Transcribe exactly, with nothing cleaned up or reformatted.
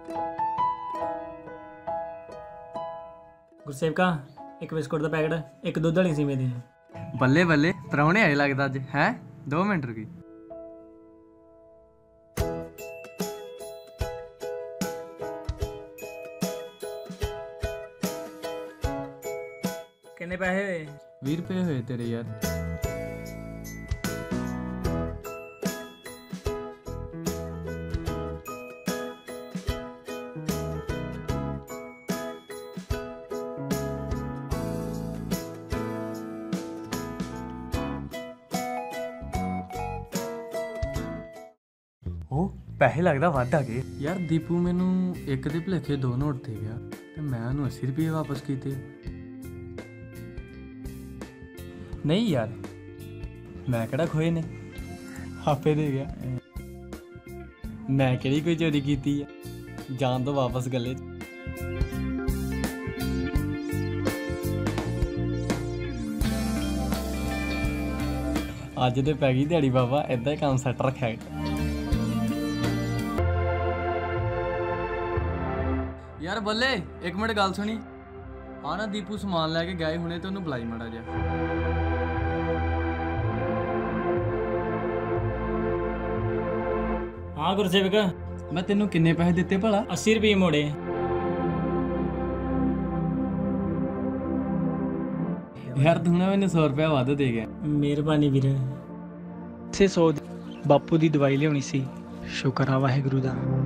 गुरसेवका एक बिस्कुट का पैकेट एक दुध वाली सीमे दी। बल्ले बल्ले परौने आए लगता अज है। दो मिनट रुकी। कितने पैसे हुए? बीस रुपये हुए तेरे यार। ਉਹ ਪੈਸੇ ਲੱਗਦਾ ਵੱਧ ਆ ਗਏ ਯਾਰ ਦੀਪੂ ਮੈਨੂੰ ਇੱਕ ਦੇ ਭੁਲੇਖੇ ਦੋ ਨੋਟ ਦੇ ਗਿਆ ਤੇ ਮੈਂ ਉਹਨੂੰ अस्सी ਰੁਪਏ ਵਾਪਸ ਕੀਤੇ। ਨਹੀਂ ਯਾਰ ਮੈਂ ਕਿਹੜਾ ਖੋਏ ਨੇ, ਆਪੇ ਦੇ ਗਿਆ। ਮੈਂ ਕਿਹੜੀ ਕੋਈ ਚੋਰੀ ਕੀਤੀ ਆ, ਜਾਣ ਤੋਂ ਵਾਪਸ ਗੱਲੇ। ਅੱਜ ਤੇ ਪੈ ਗਈ ਦਿਹਾੜੀ ਬਾਬਾ, ਏਦਾਂ ਹੀ ਕੰਮ ਸੈੱਟ ਰੱਖਿਆ। यार बल्ले एक मिनट गल सुनी। हाँ ना दीपू समान लैके गए हुणे तो उन्होंने बुलाई माड़ा जा। हाँ गुरसेवका मैं तेनों किन्ने पैसे दिते भला? अस्सी रुपये मोड़े। यार तू ना मैंने सौ रुपया वाध दे गया। मेहरबानी वीर। छे सौ बापू की दवाई लियानी सी, शुक्र आ वाहिगुरू दा।